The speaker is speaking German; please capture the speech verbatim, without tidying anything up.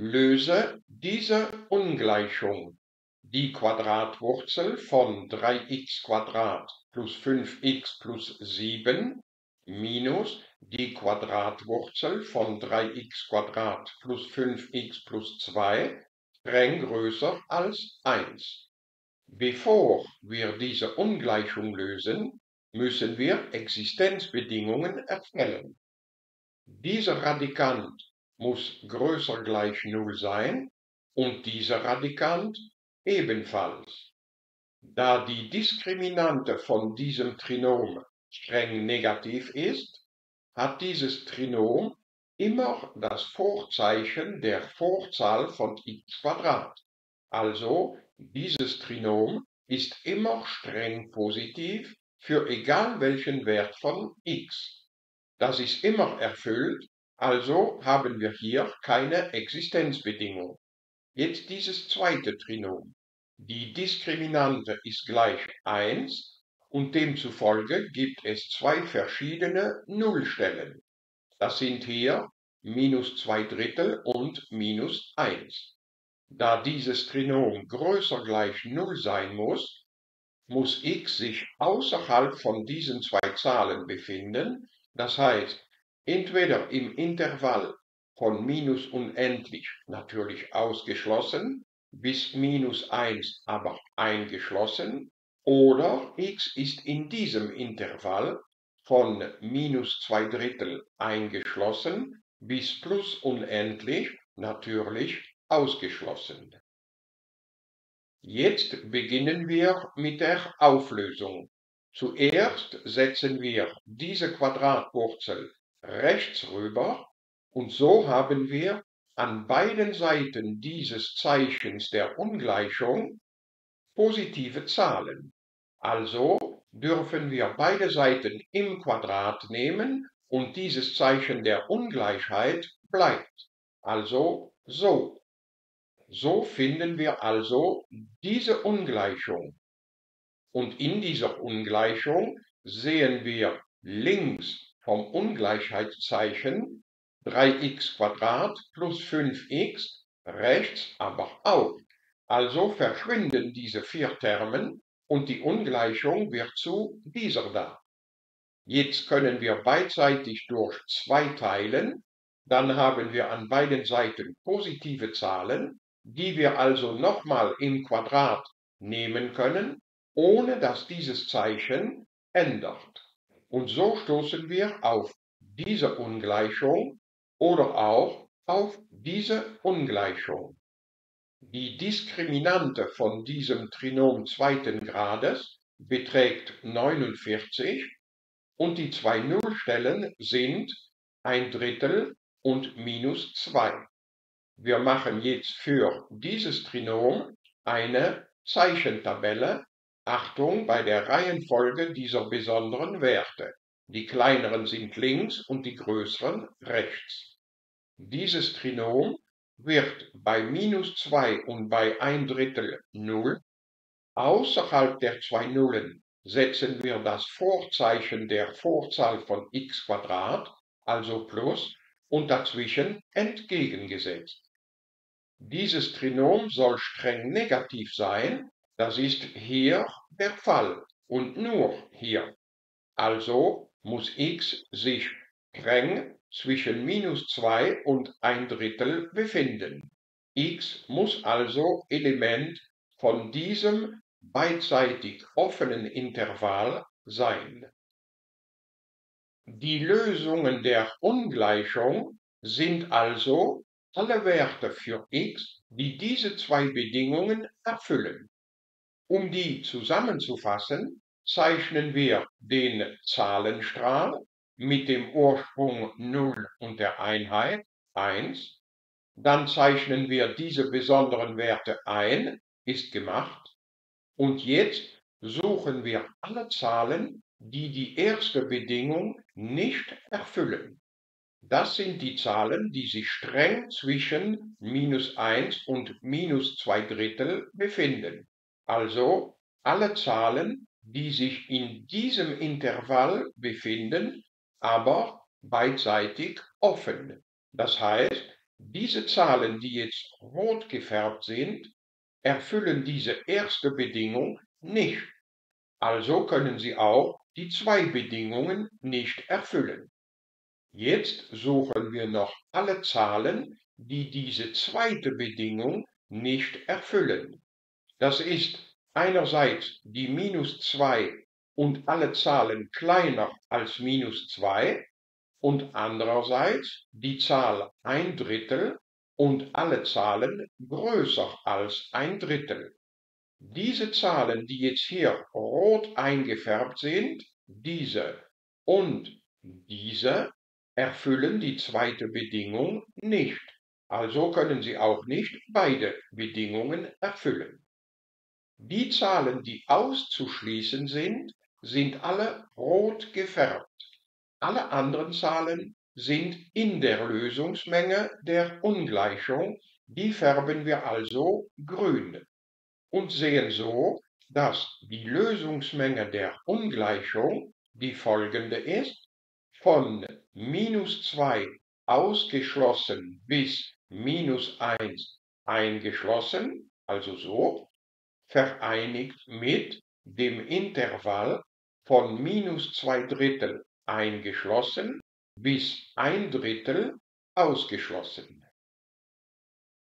Löse diese Ungleichung. Die Quadratwurzel von drei x plus fünf x plus sieben minus die Quadratwurzel von drei x plus fünf x plus zwei streng größer als eins. Bevor wir diese Ungleichung lösen, müssen wir Existenzbedingungen erstellen. Dieser Radikand muss größer gleich null sein und dieser Radikand ebenfalls. Da die Diskriminante von diesem Trinom streng negativ ist, hat dieses Trinom immer das Vorzeichen der Vorzahl von x². Also dieses Trinom ist immer streng positiv für egal welchen Wert von x. Das ist immer erfüllt, also haben wir hier keine Existenzbedingung. Jetzt dieses zweite Trinom. Die Diskriminante ist gleich eins und demzufolge gibt es zwei verschiedene Nullstellen. Das sind hier minus zwei Drittel und minus eins. Da dieses Trinom größer gleich null sein muss, muss x sich außerhalb von diesen zwei Zahlen befinden, das heißt, entweder im Intervall von minus unendlich natürlich ausgeschlossen, bis minus eins aber eingeschlossen, oder x ist in diesem Intervall von minus zwei Drittel eingeschlossen, bis plus unendlich natürlich ausgeschlossen. Jetzt beginnen wir mit der Auflösung. Zuerst setzen wir diese Quadratwurzel rechts rüber und so haben wir an beiden Seiten dieses Zeichens der Ungleichung positive Zahlen. Also dürfen wir beide Seiten im Quadrat nehmen und dieses Zeichen der Ungleichheit bleibt. Also so. So finden wir also diese Ungleichung. Und in dieser Ungleichung sehen wir links vom Ungleichheitszeichen drei x plus fünf x, rechts aber auch. Also verschwinden diese vier Termen und die Ungleichung wird zu dieser da. Jetzt können wir beidseitig durch zwei teilen, dann haben wir an beiden Seiten positive Zahlen, die wir also nochmal im Quadrat nehmen können, ohne dass dieses Zeichen ändert. Und so stoßen wir auf diese Ungleichung oder auch auf diese Ungleichung. Die Diskriminante von diesem Trinom zweiten Grades beträgt neunundvierzig und die zwei Nullstellen sind ein Drittel und minus zwei. Wir machen jetzt für dieses Trinom eine Zeichentabelle. Achtung bei der Reihenfolge dieser besonderen Werte. Die kleineren sind links und die größeren rechts. Dieses Trinom wird bei minus zwei und bei ein Drittel null. Außerhalb der zwei Nullen setzen wir das Vorzeichen der Vorzahl von x², also plus, und dazwischen entgegengesetzt. Dieses Trinom soll streng negativ sein, das ist hier der Fall und nur hier. Also muss x sich streng zwischen minus zwei und ein Drittel befinden. X muss also Element von diesem beidseitig offenen Intervall sein. Die Lösungen der Ungleichung sind also alle Werte für x, die diese zwei Bedingungen erfüllen. Um die zusammenzufassen, zeichnen wir den Zahlenstrahl mit dem Ursprung null und der Einheit eins. Dann zeichnen wir diese besonderen Werte ein, ist gemacht. Und jetzt suchen wir alle Zahlen, die die erste Bedingung nicht erfüllen. Das sind die Zahlen, die sich streng zwischen minus eins und minus zwei Drittel befinden. Also alle Zahlen, die sich in diesem Intervall befinden, aber beidseitig offen. Das heißt, Diese Zahlen, die jetzt rot gefärbt sind, erfüllen diese erste Bedingung nicht. Also können sie auch die zwei Bedingungen nicht erfüllen. Jetzt suchen wir noch alle Zahlen, die diese zweite Bedingung nicht erfüllen. Das ist einerseits die minus zwei und alle Zahlen kleiner als minus zwei und andererseits die Zahl ein Drittel und alle Zahlen größer als ein Drittel. Diese Zahlen, die jetzt hier rot eingefärbt sind, diese und diese, erfüllen die zweite Bedingung nicht. Also können sie auch nicht beide Bedingungen erfüllen. Die Zahlen, die auszuschließen sind, sind alle rot gefärbt. Alle anderen Zahlen sind in der Lösungsmenge der Ungleichung, die färben wir also grün und sehen so, dass die Lösungsmenge der Ungleichung die folgende ist: von minus zwei ausgeschlossen bis minus eins eingeschlossen, also so, vereinigt mit dem Intervall von minus zwei Drittel eingeschlossen bis ein Drittel ausgeschlossen.